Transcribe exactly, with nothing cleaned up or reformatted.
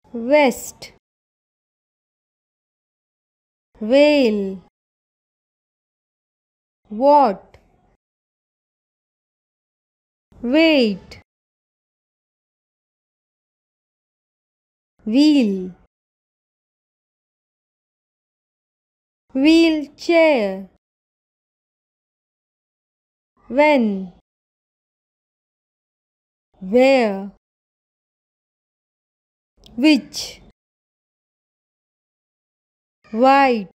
West, Whale, What, Wait, Wheel, Wheelchair, When, Where, Which, White,